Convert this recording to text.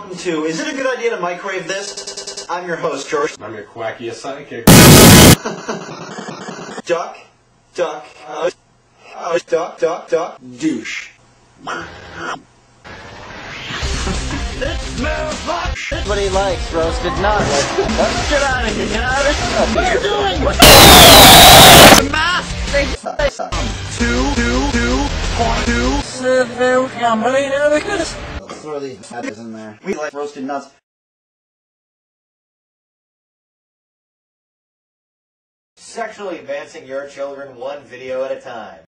Welcome to Is It a Good Idea to Microwave This? I'm your host, Jory. I'm your quackiest sidekick. Duck, duck, duck, douche. Everybody likes roasted nuts. Let's get out of here. Get out of here. What are you doing? What the mask? Throw these nuts in there. We like roasted nuts. Sexually advancing your children one video at a time.